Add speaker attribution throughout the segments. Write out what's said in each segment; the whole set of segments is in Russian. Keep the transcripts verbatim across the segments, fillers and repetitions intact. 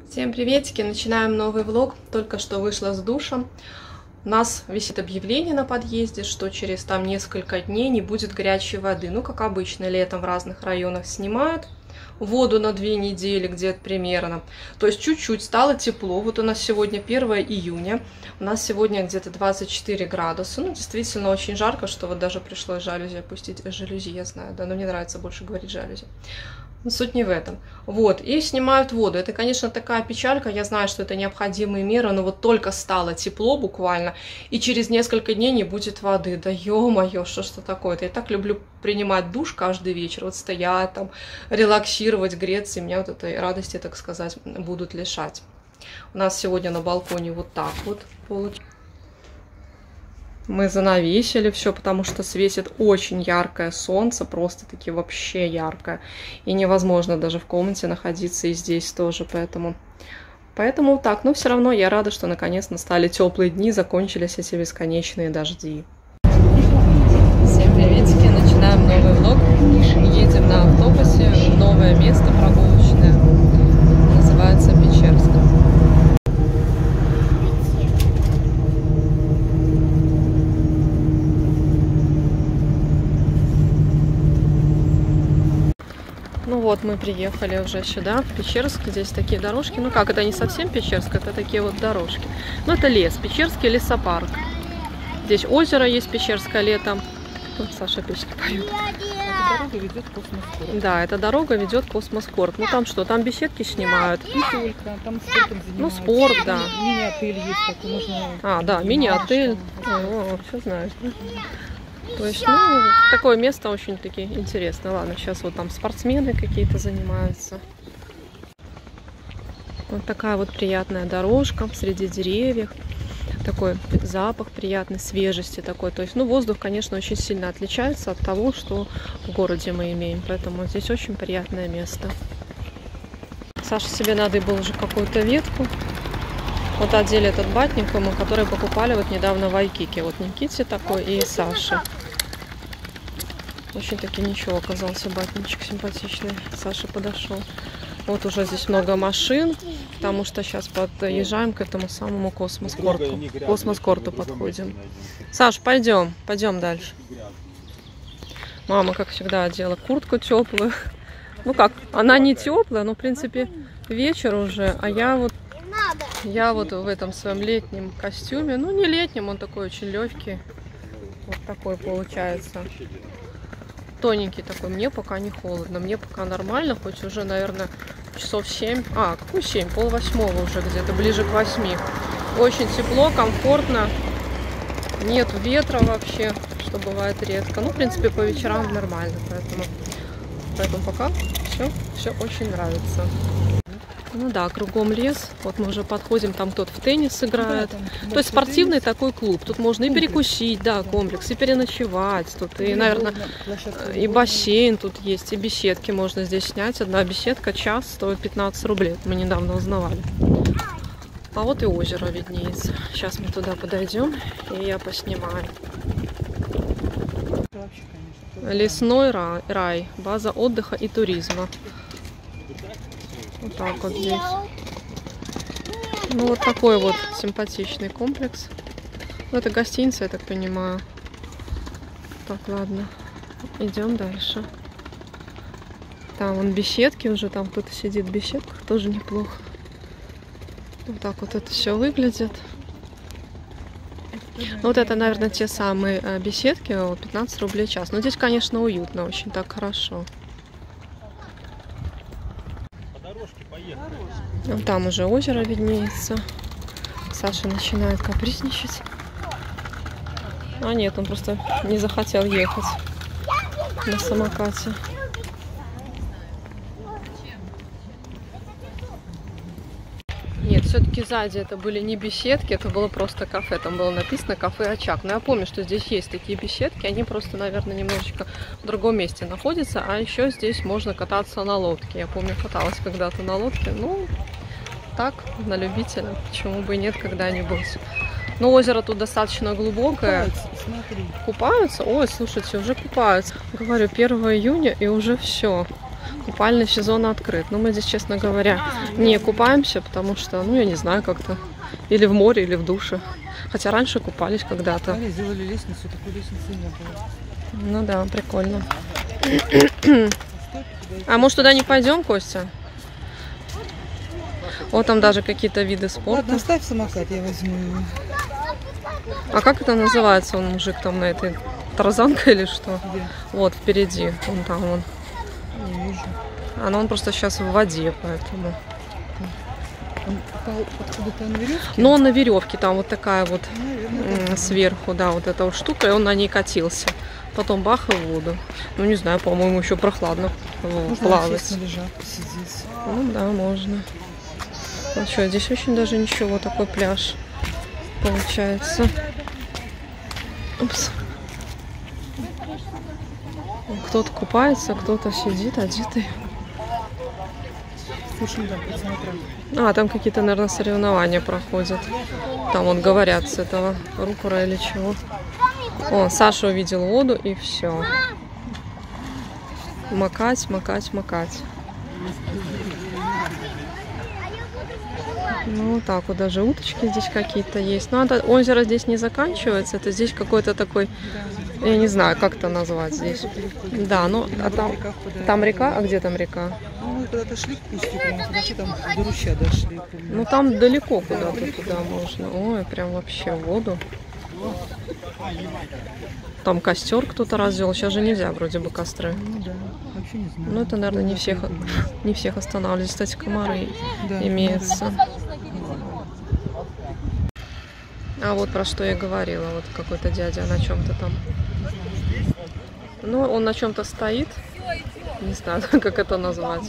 Speaker 1: Всем приветики! Начинаем новый влог. Только что вышла с душа. У нас висит объявление на подъезде, что через там несколько дней не будет горячей воды. Ну, как обычно, летом в разных районах снимают воду на две недели где-то примерно. То есть чуть-чуть стало тепло. Вот у нас сегодня первое июня. У нас сегодня где-то двадцать четыре градуса. Ну, действительно очень жарко, что вот даже пришлось жалюзи опустить. Жалюзи, я знаю, да, но мне нравится больше говорить жалюзи. Но суть не в этом. Вот, и снимают воду. Это, конечно, такая печалька. Я знаю, что это необходимые меры, но вот только стало тепло буквально, и через несколько дней не будет воды. Да ё-моё, что что такое-то? Я так люблю принимать душ каждый вечер, вот стоять там, релаксировать, греться, и меня вот этой радости, так сказать, будут лишать. У нас сегодня на балконе вот так вот получилось. Мы занавесили все, потому что светит очень яркое солнце, просто-таки вообще яркое. И невозможно даже в комнате находиться, и здесь тоже, поэтому... Поэтому так, но все равно я рада, что наконец настали теплые дни, закончились эти бесконечные дожди. Всем приветики, начинаем новый влог. Едем на автобусе в новое место прогулочное, называется Печерск. Ну вот, мы приехали уже сюда, в Печерск. Здесь такие дорожки. Ну как, это не совсем Печерск, это такие вот дорожки. Ну это лес, Печерский лесопарк. Здесь озеро есть Печерское летом. Вот Саша песни поет.
Speaker 2: Эта дорога ведет в Космоскорт.
Speaker 1: Да, эта дорога ведет в Космоскорт. Ну там что, там беседки снимают.
Speaker 2: Не только, там спортом занимаются.
Speaker 1: Ну спорт, да.
Speaker 2: Мини-отель есть такой, можно...
Speaker 1: А, да, мини-отель. О, все знаешь, да? То есть, ну, такое место очень-таки интересное. Ладно, сейчас вот там спортсмены какие-то занимаются. Вот такая вот приятная дорожка среди деревьев. Такой запах приятный, свежести такой. То есть, ну, воздух, конечно, очень сильно отличается от того, что в городе мы имеем. Поэтому здесь очень приятное место. Саше себе надыбал уже какую-то ветку. Вот одели этот батник, мы который покупали вот недавно в Айкике. Вот Никите такой и Саше. Очень таки ничего оказался батничек симпатичный. Саша подошел. Вот уже здесь много машин, потому что сейчас подъезжаем к этому самому Космоскорту. К Космоскорту подходим. Саш, пойдем, пойдем дальше. Мама, как всегда, одела куртку теплую. Ну как, она не теплая, но в принципе вечер уже, а я вот Я вот в этом своем летнем костюме. Ну, не летнем, он такой очень легкий. Вот такой получается. Тоненький такой. Мне пока не холодно. Мне пока нормально, хоть уже, наверное, часов семь. А, какой семь? Пол восьмого уже где-то, ближе к восьми. Очень тепло, комфортно. Нет ветра вообще, что бывает редко. Ну, в принципе, по вечерам нормально. Поэтому, поэтому пока все, все очень нравится. Ну да, кругом лес. Вот мы уже подходим, там кто-то в теннис играет. Да, там, то есть спортивный теннис. Такой клуб. Тут можно комплекс. И перекусить, да, комплекс, и переночевать. Тут и, и наверное, и бассейн тут есть, и беседки можно здесь снять. Одна беседка час стоит пятнадцать рублей. Мы недавно узнавали. А вот и озеро виднеется. Сейчас мы туда подойдем, и я поснимаю. Лесной рай, рай, база отдыха и туризма. Вот так вот здесь. Ну, вот такой вот симпатичный комплекс. Ну, это гостиница, я так понимаю. Так, ладно. Идем дальше. Там вон беседки уже, там кто-то сидит в беседках, тоже неплохо. Вот так вот это все выглядит. Ну, вот это, наверное, те самые беседки, пятнадцать рублей в час. Но здесь, конечно, уютно, очень так хорошо. Вон там уже озеро виднеется. Саша начинает капризничать. А нет, он просто не захотел ехать на самокате. Нет, все-таки сзади это были не беседки, это было просто кафе. Там было написано «Кафе Очаг». Но я помню, что здесь есть такие беседки. Они просто, наверное, немножечко в другом месте находятся. А еще здесь можно кататься на лодке. Я помню, каталась когда-то на лодке. Ну, так, на любителя. Почему бы и нет когда-нибудь. Но озеро тут достаточно глубокое. Купаются? Ой, слушайте, уже купаются. Говорю, первое июня и уже все. Купальный сезон открыт. Но мы здесь, честно говоря, не купаемся, потому что, ну, я не знаю, как-то или в море, или в душе. Хотя раньше купались когда-то.
Speaker 2: Сделали лестницу, такой лестницы не было.
Speaker 1: Ну да, прикольно. А может, туда не пойдем, Костя? Вот там даже какие-то виды спорта.
Speaker 2: Ладно, оставь самокат, я возьму его.
Speaker 1: А как это называется, он мужик там на этой тарзанке или что?
Speaker 2: Где?
Speaker 1: Вот впереди, вон там он.
Speaker 2: Не вижу.
Speaker 1: А ну он просто сейчас в воде, поэтому.
Speaker 2: Он упал откуда-то на веревке?
Speaker 1: Но он на веревке, там вот такая вот
Speaker 2: Наверное,
Speaker 1: сверху, да, вот эта вот штука, и он на ней катился. Потом бах и в воду. Ну не знаю, по-моему, еще прохладно
Speaker 2: можно
Speaker 1: плавать.
Speaker 2: на лежак сидеть.
Speaker 1: Ну да, можно. Ну что, здесь очень даже ничего, такой пляж получается. Упс. Кто-то купается, кто-то сидит, одетый.
Speaker 2: Слушай, да, посмотрим.
Speaker 1: А, там какие-то, наверное, соревнования проходят. Там вот говорят с этого рупора или чего. О, Саша увидел воду и все. Макать, макать, макать. Ну, так вот даже уточки здесь какие-то есть. Но это озеро здесь не заканчивается. Это здесь какой-то такой, я не знаю, как это назвать здесь. Да, ну, а там, там река? А где там река?
Speaker 2: Ну, мы когда-то шли к Кустику, мы подошли, там до ручья дошли.
Speaker 1: Ну, там далеко куда-то туда можно. Ой, прям вообще в воду. Там костер кто-то развел. Сейчас же нельзя вроде бы костры.
Speaker 2: Ну, да. Вообще не знаю.
Speaker 1: Ну, это, наверное, не всех, не всех останавливает. Кстати, комары
Speaker 2: Да,
Speaker 1: имеются. А вот про что я говорила. Вот какой-то дядя на чем-то там. Ну, он на чем-то стоит. Не знаю, как это назвать.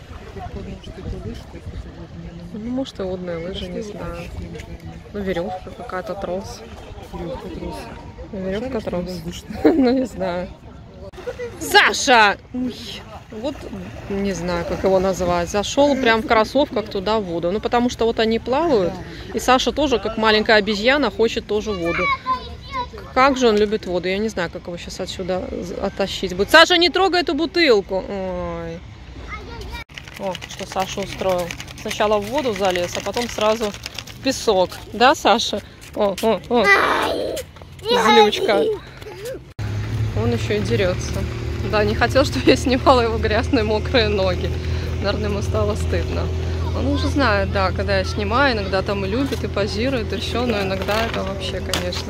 Speaker 1: Ну, может, и водные лыжи, не знаю. Ну, веревка какая-то, трос.
Speaker 2: Веревка, трос.
Speaker 1: Веревка, трос. Ну, не знаю. Саша! Вот, не знаю, как его называть. Зашел прям в кроссовках туда в воду. Ну, потому что вот они плавают. И Саша тоже, как маленькая обезьяна, хочет тоже воду. Как же он любит воду. Я не знаю, как его сейчас отсюда оттащить будет. Саша, не трогай эту бутылку. Ой. О, что Саша устроил. Сначала в воду залез, а потом сразу в песок. Да, Саша? О, о, о. Злючка. Он еще и дерется. Да, не хотел, чтобы я снимала его грязные, мокрые ноги. Наверное, ему стало стыдно. Он уже знает, да, когда я снимаю, иногда там и любит, и позирует, и все, но иногда это вообще, конечно.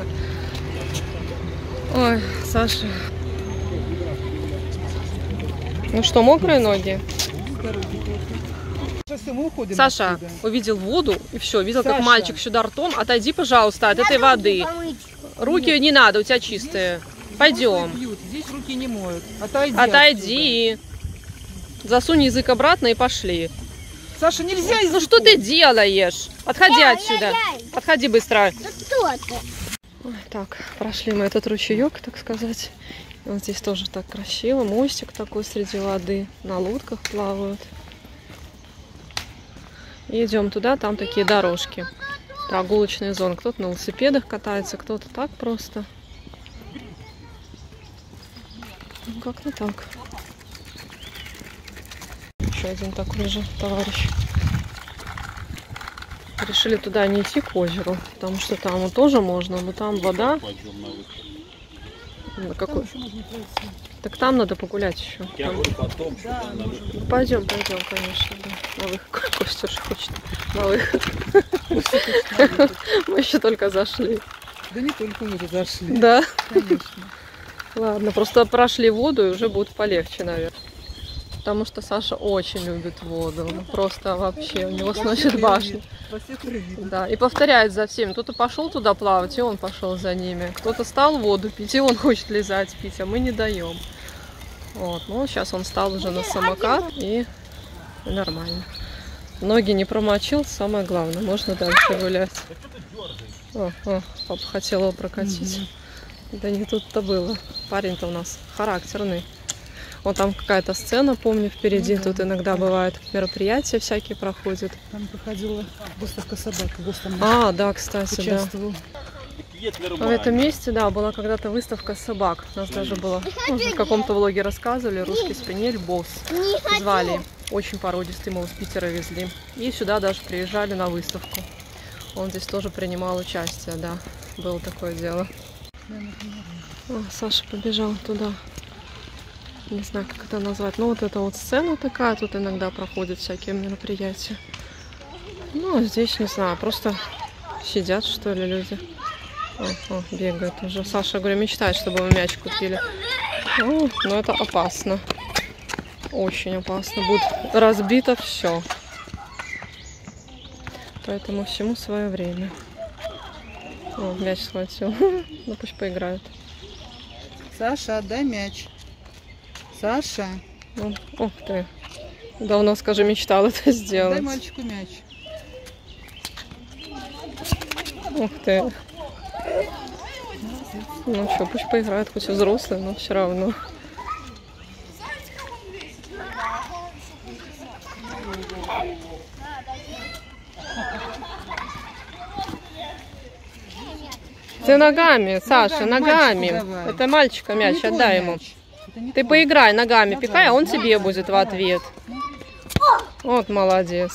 Speaker 1: Ой, Саша. Ну что, мокрые ноги? Саша отсюда. Увидел воду, и все, видел, Саша. Как мальчик сюда ртом. Отойди, пожалуйста, от этой воды. Руки не надо, у тебя чистые. Пойдем.
Speaker 2: Здесь руки не моют. Отойди.
Speaker 1: Отойди. Засунь язык обратно и пошли.
Speaker 2: Саша, нельзя языком.
Speaker 1: Ну что ты делаешь? Отходи отсюда. Отходи быстро. Ой, так, прошли мы этот ручеек, так сказать. И вот здесь тоже так красиво. Мостик такой среди воды. На лодках плавают. И идем туда, там такие дорожки. Прогулочные зоны. Кто-то на велосипедах катается, кто-то так просто. Ну, как-то так. Еще один такой же товарищ. Решили туда не идти к озеру, потому что там тоже можно, но там вода. На какой? Так там надо погулять еще. Там... Да, пойдем, пойдем, конечно. Да. На выход. Костя же хочет на выход. Мы еще только зашли.
Speaker 2: Да не только мы зашли.
Speaker 1: Да?
Speaker 2: Конечно.
Speaker 1: Ладно, просто прошли воду и уже будет полегче, наверное. Потому что Саша очень любит воду. Просто вообще, у него сносит башню. Да, и повторяет за всеми. Кто-то пошел туда плавать, и он пошел за ними. Кто-то стал воду пить, и он хочет лизать, пить, а мы не даем. Вот, ну сейчас он стал уже на самокат, и нормально. Ноги не промочил, самое главное. Можно дальше гулять. О, о, папа хотел его прокатить. Mm-hmm. Да не тут-то было. Парень-то у нас характерный. Вот там какая-то сцена, помню, впереди. Mm-hmm. Тут иногда бывают мероприятия всякие проходят.
Speaker 2: Там проходила выставка собак.
Speaker 1: А, да, кстати,
Speaker 2: участвовал.
Speaker 1: Да. В этом месте, да, была когда-то выставка собак. У нас даже было, ну, в каком-то влоге рассказывали, русский спаниель Босс звали. Очень породистый, мы его с Питера везли. И сюда даже приезжали на выставку. Он здесь тоже принимал участие, да. Было такое дело. О, Саша побежал туда. Не знаю, как это назвать. Ну, вот эта вот сцена такая. Тут иногда проходят всякие мероприятия. Ну, а здесь, не знаю, просто сидят, что ли, люди. О, о, бегают уже. Саша, говорю, мечтает, чтобы мы мяч купили. О, но это опасно. Очень опасно. Будет разбито все. Поэтому всему свое время. О, мяч схватил. Ну пусть поиграют.
Speaker 2: Саша, отдай мяч. Саша.
Speaker 1: Ну, ух ты. Давно, скажи, мечтал это сделать.
Speaker 2: Дай мальчику мяч.
Speaker 1: Ух ты. Ну что, пусть поиграют, хоть и взрослые, но все равно. Ты ногами, Саша, ногами.
Speaker 2: Давай.
Speaker 1: Это мальчика мяч, отдай ему. Ты поиграй ногами, пихай, а он тебе будет в ответ. Вот молодец.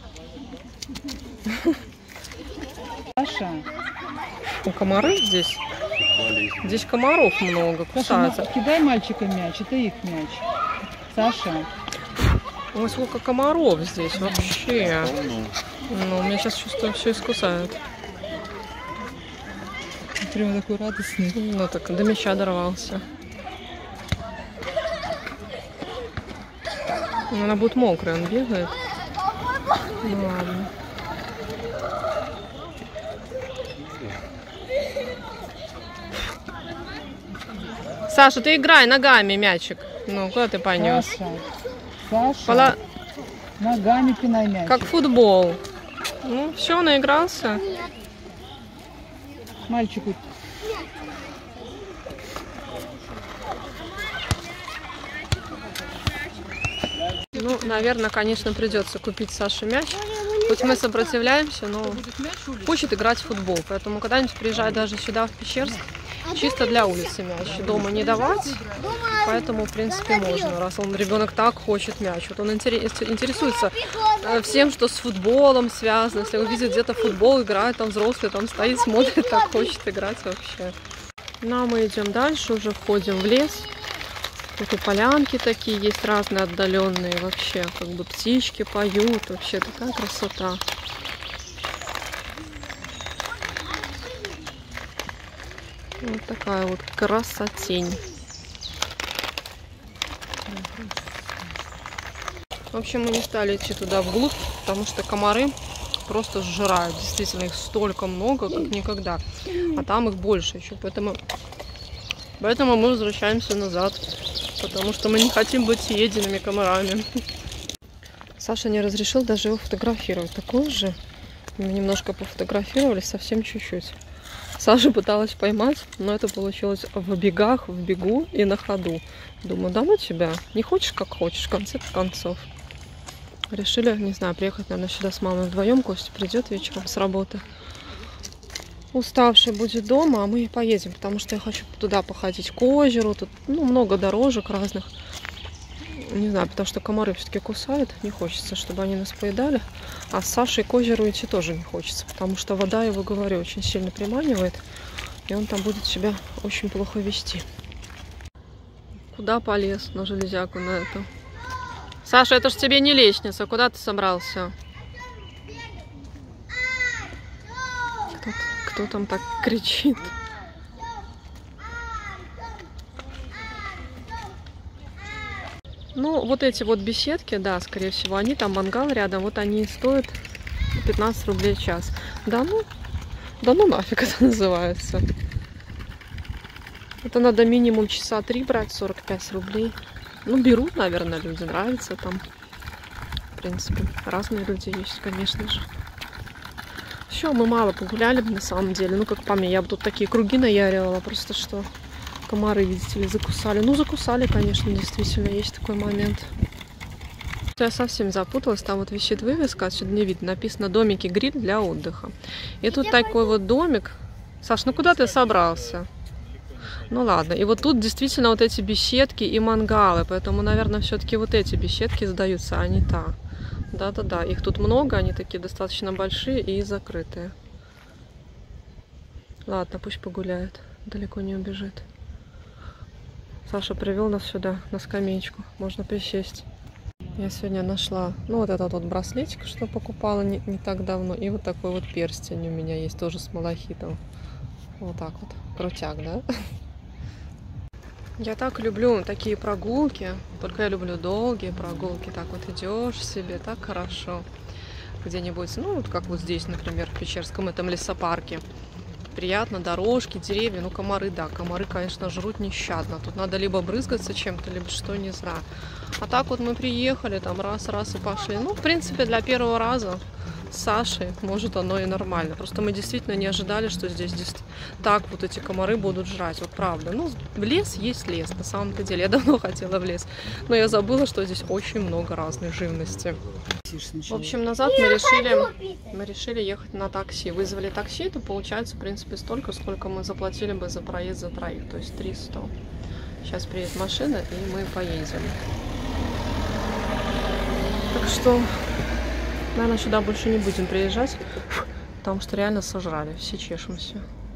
Speaker 2: Саша.
Speaker 1: У комары здесь? Здесь комаров много, кусаются.
Speaker 2: Саша, кидай мальчика мяч, это их мяч. Саша.
Speaker 1: Ой, сколько комаров здесь вообще. Ну, меня сейчас чувствую, все искусают.
Speaker 2: Прям такой радостный.
Speaker 1: Ну, так до мяча дорвался. Ну, она будет мокрая, он бегает. Ну, ладно. Саша, ты играй ногами мячик. Ну, куда ты понес?
Speaker 2: Саша. Саша.
Speaker 1: Пола...
Speaker 2: Ногами пинай мяч.
Speaker 1: Как футбол. Ну, все, наигрался.
Speaker 2: Мальчику.
Speaker 1: Ну, наверное, конечно, придется купить Саше мяч. Хоть мы сопротивляемся, но хочет играть в футбол. Поэтому когда-нибудь приезжать даже сюда, в Пещерск, чисто для улицы мяч. Дома не давать, поэтому, в принципе, можно, раз он, ребенок так хочет мяч. Вот он интересуется всем, что с футболом связано. Если увидит где-то футбол, играет, там взрослый, там стоит, смотрит, так хочет играть вообще. Ну, а мы идем дальше, уже входим в лес. Тут и полянки такие есть разные, отдаленные вообще. Как бы птички поют, вообще такая красота. Вот такая вот красотень. В общем, мы не стали идти туда вглубь, потому что комары просто сжирают. Действительно, их столько много, как никогда. А там их больше еще. Поэтому, поэтому мы возвращаемся назад. Потому что мы не хотим быть съеденными комарами. Саша не разрешил даже его фотографировать. Такой же. Мы немножко пофотографировали, совсем чуть-чуть. Саша пыталась поймать, но это получилось в бегах, в бегу и на ходу. Думаю, да ну тебя, не хочешь как хочешь, в конце концов. Решили, не знаю, приехать, наверное, сюда с мамой вдвоем. Костя придет вечером с работы. Уставший будет дома, а мы поедем, потому что я хочу туда походить, к озеру. Тут ну, много дорожек разных. Не знаю, потому что комары все-таки кусают. Не хочется, чтобы они нас поедали. А с Сашей к озеру идти тоже не хочется, потому что вода, его, говорю, очень сильно приманивает. И он там будет себя очень плохо вести. Куда полез на железяку на эту? Саша, это ж тебе не лестница. Куда ты собрался? Кто, кто там так кричит? Ну, вот эти вот беседки, да, скорее всего, они там, мангал рядом, вот они стоят пятнадцать рублей в час. Да ну, да ну нафиг это называется. Это надо минимум часа три брать, сорок пять рублей. Ну, берут, наверное, люди, нравится там. В принципе, разные люди есть, конечно же. Все, мы мало погуляли бы на самом деле. Ну, как по мне, я бы тут такие круги наяривала, просто что комары, видите ли, закусали. Ну, закусали, конечно, действительно, есть такой момент. Я совсем запуталась, там вот висит вывеска, отсюда не видно, написано «Домики гриль для отдыха». И тут такой вот домик, Саш, ну куда ты собрался? Ну ладно, и вот тут действительно вот эти беседки и мангалы, поэтому, наверное, все-таки вот эти беседки сдаются, а не та. Да-да-да, их тут много, они такие достаточно большие и закрытые. Ладно, пусть погуляет, далеко не убежит. Саша привел нас сюда, на скамеечку, можно присесть. Я сегодня нашла, ну, вот этот вот браслетик, что покупала не, не так давно, и вот такой вот перстень у меня есть, тоже с малахитом. Вот так вот, крутяк, да? Я так люблю такие прогулки, только я люблю долгие прогулки, так вот идешь себе, так хорошо. Где-нибудь, ну, вот как вот здесь, например, в Печерском этом лесопарке. Приятно, дорожки, деревья, ну, комары, да, комары, конечно, жрут нещадно. Тут надо либо брызгаться чем-то, либо что, не знаю. А так вот мы приехали, там раз-раз и пошли. Ну, в принципе, для первого раза с Сашей, может, оно и нормально. Просто мы действительно не ожидали, что здесь так вот эти комары будут жрать. Вот правда. Ну, в лес есть лес, на самом-то деле. Я давно хотела в лес, но я забыла, что здесь очень много разной живности. В общем, назад мы решили, мы решили ехать на такси. Вызвали такси, то получается, в принципе, столько, сколько мы заплатили бы за проезд за троих, то есть триста. Сейчас приедет машина, и мы поедем. Так что, наверное, сюда больше не будем приезжать, потому что реально сожрали, все чешемся.